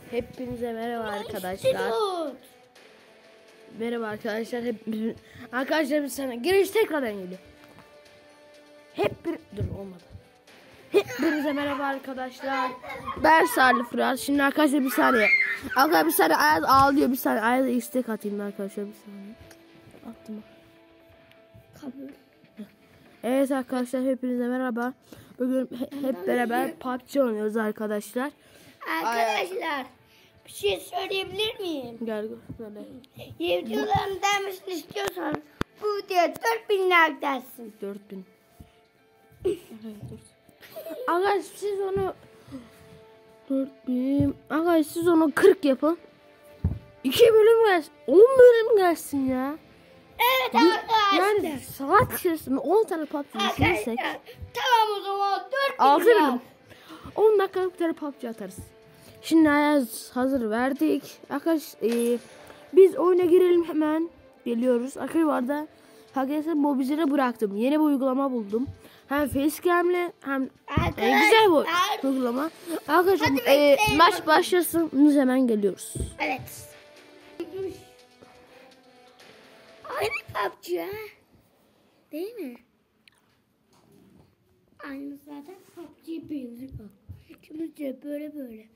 Hepinize merhaba arkadaşlar. Merhaba arkadaşlar. Arkadaşlar bir saniye. Giriş tekrardan geliyor. Dur olmadı. Hepinize merhaba arkadaşlar. Ben Salih Fırat. Şimdi arkadaşlar bir saniye. Arkadaşlar bir saniye Ayaz ağlıyor. Bir saniye Ayaz'a istek atayım arkadaşlar bir saniye. Attım. Kabul. Evet arkadaşlar hepinize merhaba. Bugün hep beraber PUBG oynuyoruz arkadaşlar. Arkadaşlar bir şey söyleyebilir miyim? Gel böyle. Videoların gelmesini istiyorsan bu videoya 4000 like dersin. 4000. Arkadaşlar siz onu 4000. Arkadaşlar siz onu 40 yapın. 2 bölüm gelsin. 10 bölüm gelsin ya. Evet arkadaşlar. Yani saat içerisinde 10 tane PUBG izlersek. Tamam o zaman 4000 6 like. bölüm. 10 dakikalık bir tane PUBG atarız. Şimdi Ayaz hazır verdik. Arkadaşlar biz oyuna girelim hemen. Geliyoruz. Arkadaşlar hakikaten Mobizel'e bıraktım. Yeni bir uygulama buldum. Hem facecam'le hem güzel bir uygulama. Arkadaşlar maç başlasın. Biz hemen geliyoruz. Evet. Aynı PUBG ha? Değil mi? Aynı zaten PUBG'ye benziyor. İkimiz de böyle.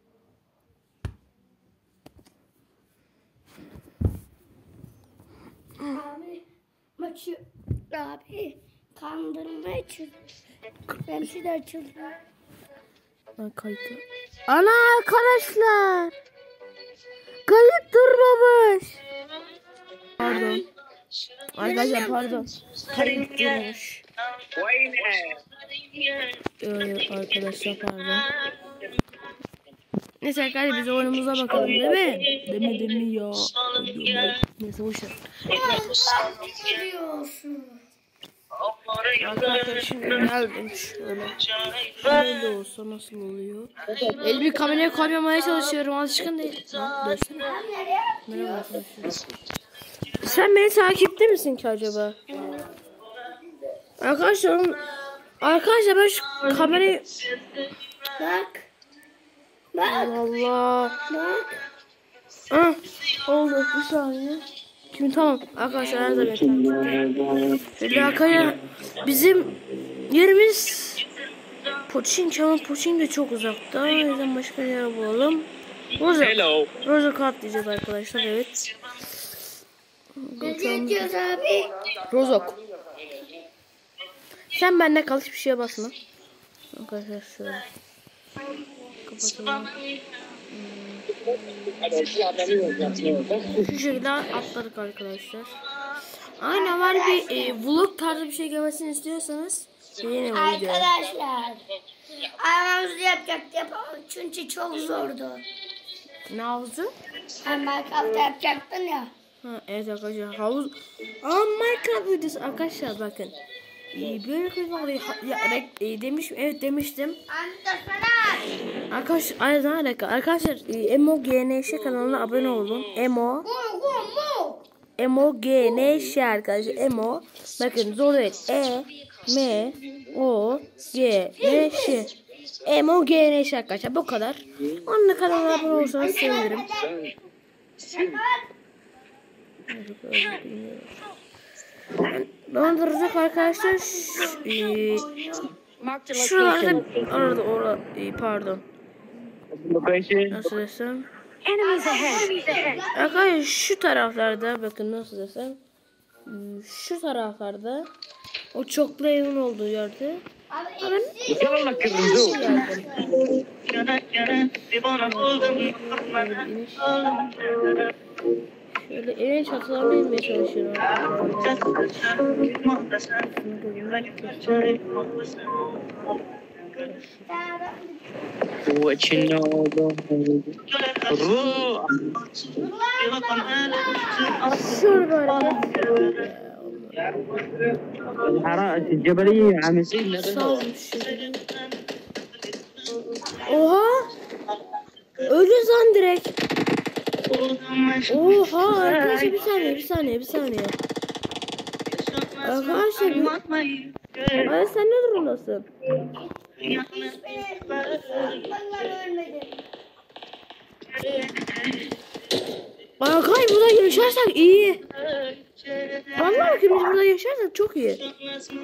Abi maçı kandırmaya çalışıyor. Benimki de açıldı. Kayıt. Ana arkadaşlar. Kayıt durmamış. Pardon. Arkadaşlar pardon. Kayıt durmuş. Arkadaşlar pardon. Neyse arkadaşlar biz oyunumuza bakalım değil mi? Demedim mi ya? Neyse boşver. Arkadaşlar şimdi geldim şöyle. Böyle olsa nasıl oluyor? Elimi kameraya koymamaya çalışıyorum. Alışkın değil. Dönsene. Merhaba arkadaşlar. Sen beni takipte misin ki acaba? Arkadaşlar ben şu kamerayı... Bak. Allah. Ah, oldu bir saniye. Şimdi tamam arkadaşlar her zaman şöyle arkaya bizim yerimiz Pochinki ama Pochinki de çok uzakta. O yüzden başka yer bulalım. Rozok atlayacağız arkadaşlar evet. Ne diyoruz abi? Rozok. Sen bende kal hiçbir şeye basma. Arkadaşlar şöyle. Kapatalım. Şu şekilde atladık arkadaşlar. Aynen var bir vlog tarzı bir şey gelmesini istiyorsanız yine arkadaşlar havuzu yapamadık çünkü çok zordu. Ne havuzu? Minecraft yapacaktın ya. Ha, evet arkadaşlar havuz. Minecraft videosu arkadaşlar bakın. Böyle demiştim evet demiştim. Arkadaşlar Emo GNŞ kanalına abone olun. Emo GNŞ arkadaşlar Emo. Bakın zor değil. E-M-O-G-N-Ş. Emo GNŞ arkadaşlar bu kadar. Onun kanalına abone olursanız sevinirim. Donduracak arkadaşlar. Şuralarda pardon. Nasıl desem? Arkadaşlar şu taraflarda bakın nasıl desem. Şu taraflarda o çoklu evin olduğu yerde. Şöyle evin çatılarına inmeye çalışıyorum. Oha! Ölü zan direkt. Oha arkadaşlar bir saniye. Arkadaşlar ay sen ne durumdasın? Arkadaş burada yaşarsak iyi. Vallahi ki biz burada yaşarsak çok iyi.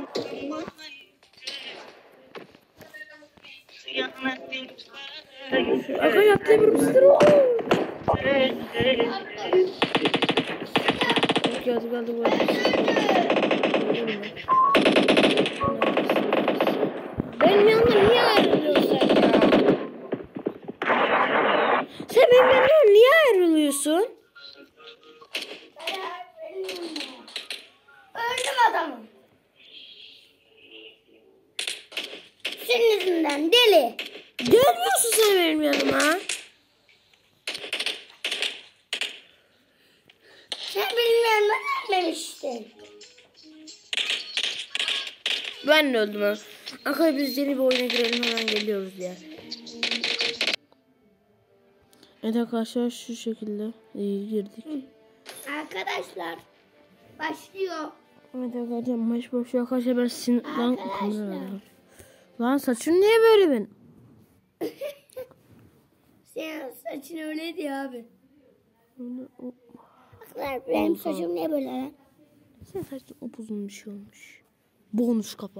Arkadaş atlayabilir misin? Geldi. Benim yanımda niye ayrılıyorsun sen ya? Sen benim yanımdan niye ayrılıyorsun? Öldüm adamım. Senin yüzünden deli. Gelmiyorsun sen benim yanıma. Sen benim yanıma gelmemiştin. Ben de öldüm ha. Arkadaşlar biz yeni bir oyuna girelim, hemen geliyoruz ya. Evet arkadaşlar şu şekilde girdik. Arkadaşlar başlıyor. Evet arkadaşlar maç başlıyor arkadaşlar, ben lan Arkadaşlar. Lan saçın niye böyle benim? Senin saçın öyleydi ya abi. Arkadaşlar benim saçım niye böyle lan? Senin saçın upuzun bir şey olmuş. Bonus kafa.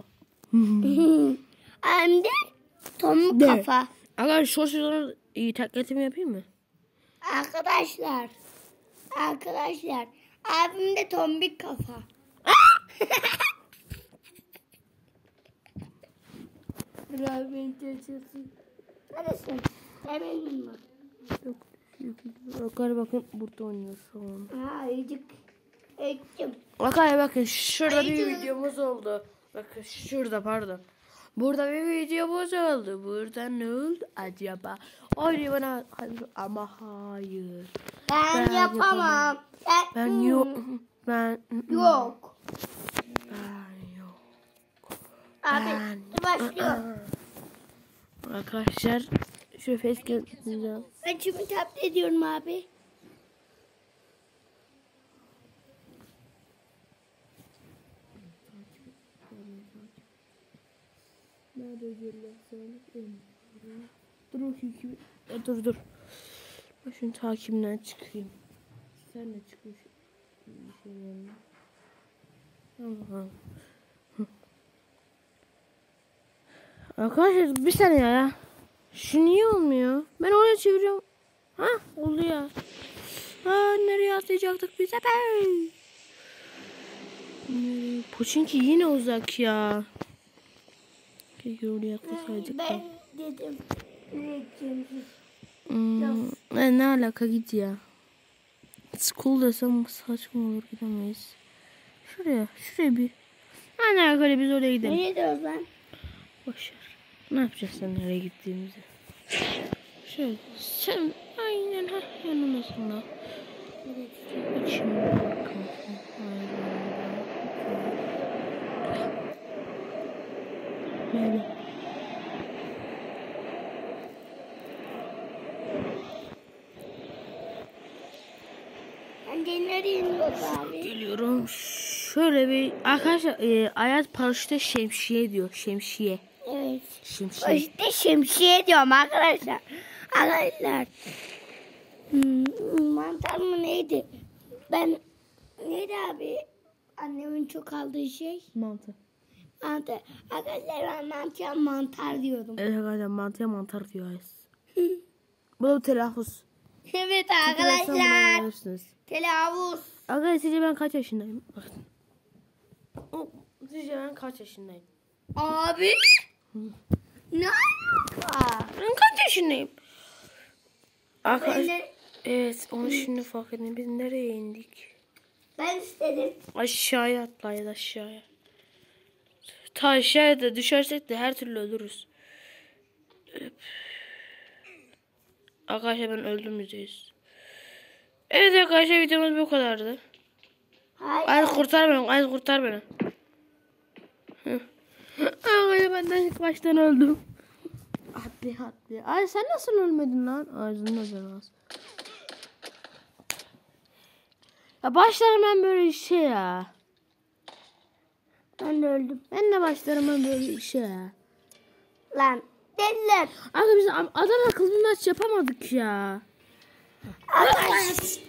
Hem de tomuk kafa. Arkadaşlar şu sezonu taklitimi yapayım mı? Arkadaşlar abim de tombik kafa. Dur abi beni çalışıyorsun. Neresin? Emin mi? Yok. Arkadaşlar bakın burada oynuyoruz şu an. Ha iyicik. Ektim. Arkadaşlar bakın şurada bir Haydi. videomuz oldu. Bakın şurada pardon. Burada bir videomuz oldu. Burada ne oldu acaba? Oynuyor bana ama hayır. Ben yapamam. Ben yok. Ben Yok. Ben yok. Abi Ben- başlıyor. Arkadaşlar şu facecam yapacağım. Ben şimdi taklit ediyorum abi. Nerede dur. Ben şunun takibimden çıkayım. Sen de çıkmış. Tamam. Arkadaşlar bir saniye ya. Şu niye olmuyor? Ben oraya çeviriyorum. Ha oldu ya. Ha nereye atlayacaktık biz? Poçinki yine uzak ya. Keşke oraya atlasaydık. Ben dedim. Nereye gideceğimizi. Ne alaka git ya. School desem saçma olur, gidemeyiz. Şuraya bir. Aynen arkadaşlar biz oraya gidelim. Nereye gidiyoruz lan? Boşver. Ne yapacağız sen nereye gittiğimizi? Şöyle sen aynen yanımızda. Şimdi bakalım. Böyle. Ben de nereye iniyoruz abi? Geliyorum. Şöyle bir arkadaşlar Ayaz paraşütte şemsiye diyor. Şemsiye. Evet. Şemsiye. İşte şemsiye diyorum arkadaşlar. Arkadaşlar. Mantar mı neydi? Neydi abi? Annemin çok aldığı şey. Mantı. Mantar. Arkadaşlar ben mantar diyordum. Evet arkadaşlar mantıya mantar diyor Ayaz. Bu da telaffuz. Evet Arkadaşlar. arkadaşlar. Telaffuz. Arkadaşlar sizce ben kaç yaşındayım? Bakın. Sizce ben kaç yaşındayım? Abi. Ne alaka? Ben kaç yaşındayım? Ben Arkadaşlar. de- Evet onu şimdi fark edin. Biz nereye indik? Ben istedim. Aşağıya atlayız aşağıya. Ta aşağıya da düşersek de her türlü ölürüz. Arkadaşlar ben öldüm %100. Evet arkadaşlar videomuz bu kadardı. Hayır. Ay kurtar beni. Ay kurtar beni. Ay benden ilk baştan öldüm. Hadi. Ay sen nasıl ölmedin lan? Ağzını özel az. Ya başlarım ben böyle işe ya. Ben de öldüm. Ben de başlarım ben böyle işe ya. Lan deliler. Abi biz adam akıllı maç yapamadık ya. Arkadaşlar.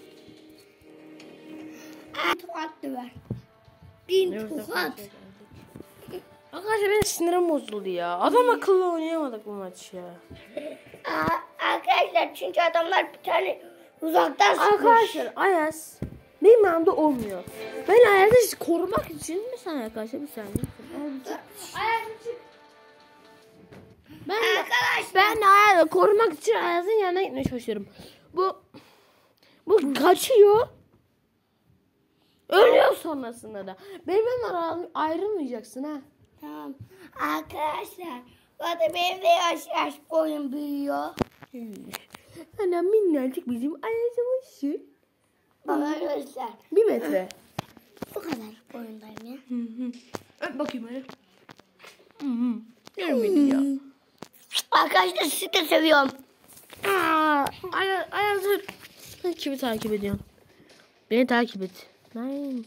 Tokat döver. Bin tokat. Arkadaşlar benim sinirim bozuldu ya. Adam akıllı oynayamadık bu maçı ya. Arkadaşlar çünkü adamlar bir tane uzaktan sıkmış. Arkadaşlar Ayaz benim yanımda olmuyor. Ben Ayaz'ı korumak için bir saniye arkadaşlar bir saniye. Ben Ayaz'ı korumak için Ayaz'ın yanına gitmeye çalışıyorum. Bu kaçıyor. Ölüyor sonrasında da. Benimle ayrılmayacaksın ha. Tamam. Arkadaşlar bu arada benim de yaş yaş boyum büyüyor. Ana minnacık bizim Ayaz'ımız. Bana göster. 1 metre. Bu kadar boyundayım ya. Öp bakayım hadi. Görmedi ya. Arkadaşlar sizi de seviyorum. Ayaz dur. Sen kimi takip ediyorsun? Beni takip et. Nein.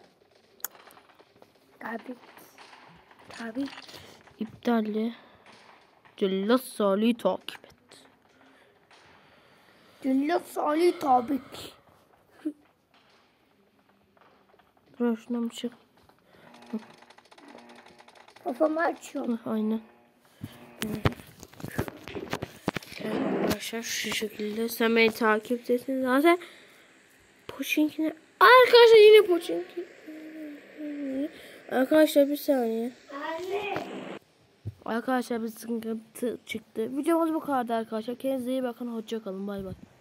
Tabii. İptalle. Cellat Salih'i takip et. Cellat Salih tabi ki. Dur şundan bir çık. Kafamı açıyorum. Aynen. Evet arkadaşlar şu şekilde sen beni takip etsin zaten. Poçinkine. Arkadaşlar yine Poçinki. Arkadaşlar bir saniye. Anne. Arkadaşlar bir sıkıntı çıktı. Videomuz bu kadar arkadaşlar. Kendinize iyi bakın. Hoşça kalın. Bay bay.